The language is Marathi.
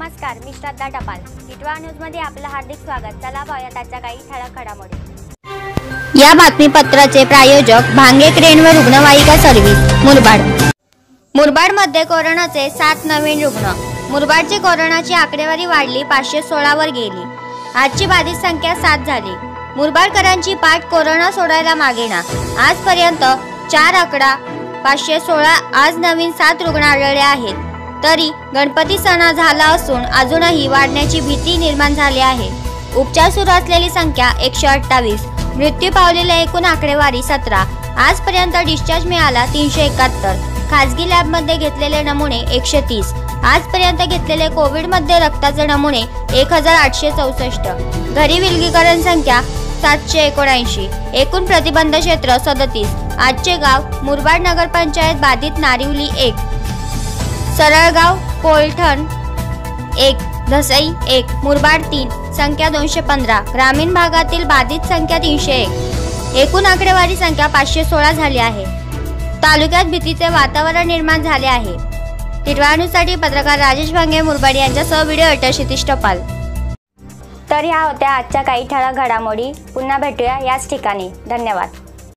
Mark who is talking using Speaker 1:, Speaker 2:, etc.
Speaker 1: नमस्कार, मी श्रद्धा टपाल. टिटवाळा न्यूजमध्ये आपलं हार्दिक स्वागत. चला पाहूया त्याच्या काही ठळक घडामोडी.
Speaker 2: या बातमीपत्राचे प्रायोजक भांगे क्रेन व रुग्णवाहिका सर्व्हिस, मुरबाड. मुरबाडमध्ये कोरोनाचे 7 नवीन रुग्ण. मुरबाडची कोरोनाची आकडेवारी वाढली, 516 वर गेली. आजची बाधित संख्या 7 झाली. मुरबाडकरांची पाठ कोरोना सोडायला मागेना. आजपर्यंत 4 आकडा 516. आज नवीन 7 रुग्ण आढळले आहेत. तरी गणपती सण झाला असून अजूनही वाढण्याची भीती निर्माण झाली आहे. उपचार सुरू असलेली संख्या 128. मृत्यू पावलेल्या एकूण आकडेवारी 17. आजपर्यंत डिस्चार्ज मिळाला 371. खासगी लॅबमध्ये घेतलेले नमुने 130. आजपर्यंत घेतलेले कोविडमध्ये रक्ताचे नमुने 1864. घरी विलगीकरण संख्या 779. एकूण प्रतिबंध क्षेत्र 37. आजचे गाव मुरबाड नगरपंचायत बाधित नारिवली 1, सरळगाव कोलठण 1, धसई 1, मुरबाड 3, संख्या 215. ग्रामीण भागातील बाधित संख्या 301. एकूण आकडेवारी संख्या 516 झाली आहे. तालुक्यात भीतीचे वातावरण निर्माण झाले आहे. टिटवाळा न्यूजसाठी पत्रकार राजेश भांगे, मुरबाड यांच्यासह व्हिडिओ एडिटर क्षितिज टपाल.
Speaker 1: तर ह्या होत्या आजच्या काही ठळक घडामोडी. पुन्हा भेटूया याच ठिकाणी. धन्यवाद.